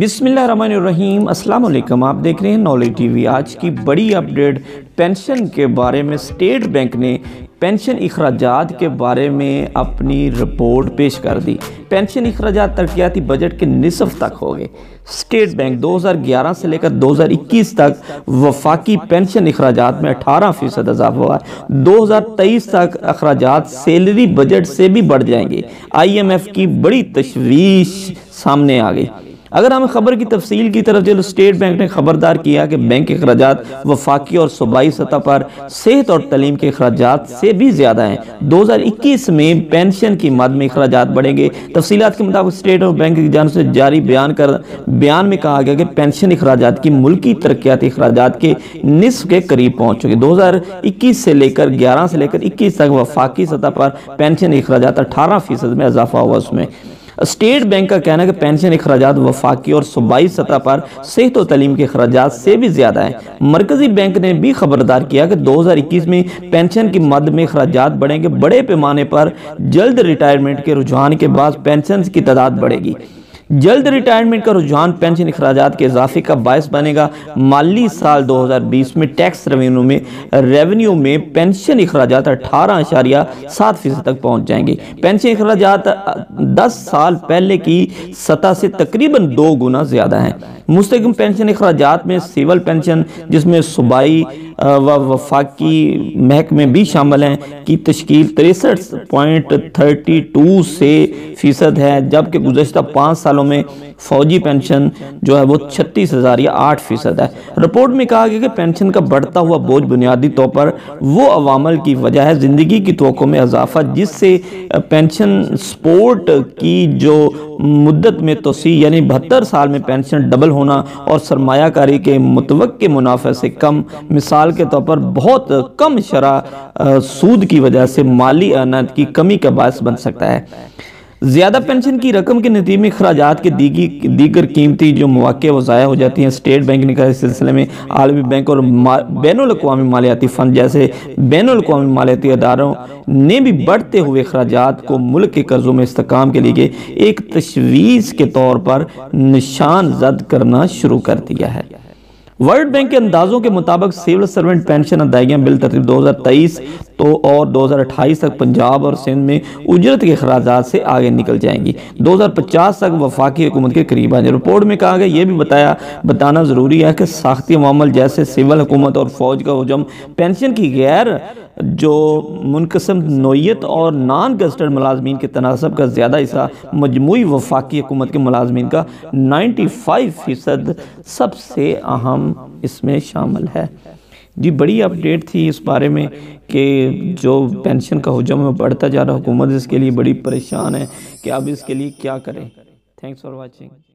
بسم اللہ الرحمن الرحیم۔ السلام علیکم، آپ دیکھ رہے ہیں نالج ٹی وی۔ آج کی بڑی اپڈیٹ پینشن کے بارے میں اسٹیٹ بینک نے پینشن اخراجات کے بارے میں اپنی رپورٹ پیش کر دی۔ پینشن اخراجات ترقیاتی بجٹ کے نصف تک ہو گئے۔ اسٹیٹ بینک 2011 سے لے کر 2021 تک وفاقی پینشن اخراجات میں 18% اضافہ ہوا ہے۔ 2023 تک اخراجات سیلری بجٹ سے بھی بڑھ جائیں گے۔ IMF کی بڑی تشویش سامنے آ گئی۔ اگر ہم خبر کی تفصیل کی طرف چلو، اسٹیٹ بینک نے خبردار کیا کہ بینک کے اخراجات وفاقی اور صوبائی سطح پر صحت اور تعلیم کے اخراجات سے بھی زیادہ ہیں۔ 2021 میں پینشن کی مد میں اخراجات بڑھیں گے۔ تفصیلات کے مطابق اسٹیٹ بینک کی جانب سے جاری بیان میں کہا گیا کہ پینشن اخراجات کی ملکی ترقیاتی اخراجات کے نصف کے قریب پہنچ چکے۔ 2021 سے لے کر 11 سے لے کر 21 تک وفاقی سطح پر پینشن اخراجات 18% میں اضافہ ہوا۔ اس میں اسٹیٹ بینک کا کہنا ہے کہ پینشن اخراجات وفاقی اور صوبائی سطح پر صحت و تعلیم کے اخراجات سے بھی زیادہ ہیں۔ مرکزی بینک نے بھی خبردار کیا کہ 2021 میں پینشن کی مد میں اخراجات بڑھیں گے۔ بڑے پیمانے پر جلد ریٹائرمنٹ کے رجحان کے بعد پینشن کی تعداد بڑھے گی۔ جلد ریٹائرمنٹ کا رجحان پینشن اخراجات کے اضافے کا باعث بنے گا۔ مالی سال 2020 میں ٹیکس ریونیو میں پینشن اخراجات 18.7% تک پہنچ جائیں گے۔ پینشن اخراجات 10 سال پہلے کی سطح سے تقریباً 2 گنا زیادہ ہیں۔ مستحکم پینشن اخراجات میں سول پینشن، جس میں صوبائی و وفاقی محکمے بھی شامل ہیں، کی تشکیل 63.32% ہے، جبکہ گزشتہ 5 سالوں میں فوجی پینشن جو ہے وہ 36,000 یا 8% ہے۔ رپورٹ میں کہا گیا کہ پینشن کا بڑھتا ہوا بوجھ بنیادی طور پر وہ عوامل کی وجہ ہے: زندگی کی توقع میں اضافہ، جس سے پینشن سپورٹ کی جو مدت میں توسیع، یعنی 72 سال میں پینشن ڈبل ہونا، اور سرمایہ کاری کے متوقع منافع سے کم، مثال کے طور پر بہت کم شرح سود کی وجہ سے مالی اعانت کی کمی کا باعث بن سکتا ہے۔ زیادہ پینشن کی رقم کے نتیجے میں اخراجات کے دیگر قیمتی جو مواقع وہ ضائع ہو جاتی ہیں۔ اسٹیٹ بینک نے کہا اس سلسلے میں عالمی بینک اور بین الاقوامی مالیاتی فنڈ جیسے بین الاقوامی مالیاتی اداروں نے بھی بڑھتے ہوئے اخراجات کو ملک کے قرضوں میں استحکام کے لیے ایک تشویش کے طور پر نشان زد کرنا شروع کر دیا ہے۔ ورلڈ بینک کے اندازوں کے مطابق سول سرونٹ پینشن ادائیگیاں بالترتیب 2023 اور 2028 تک پنجاب اور سندھ میں اجرت کے اخراجات سے آگے نکل جائیں گی۔ 2050 تک وفاقی حکومت کے قریب آ جائیں۔ رپورٹ میں کہا گیا یہ بھی بتانا ضروری ہے کہ ساختی عوامل جیسے سول حکومت اور فوج کا حجم پینشن کی غیر جو منقسم نوعیت اور نان گزٹڈ ملازمین کے تناسب کا زیادہ حصہ مجموعی وفاقی حکومت کے ملازمین کا 95% سب سے اہم اس میں شامل ہے۔ جی بڑی اپڈیٹ تھی اس بارے میں کہ جو پینشن کا حجم بڑھتا جا رہا، حکومت اس کے لیے بڑی پریشان ہے کہ اب اس کے لیے کیا کریں۔ Thanks for watching.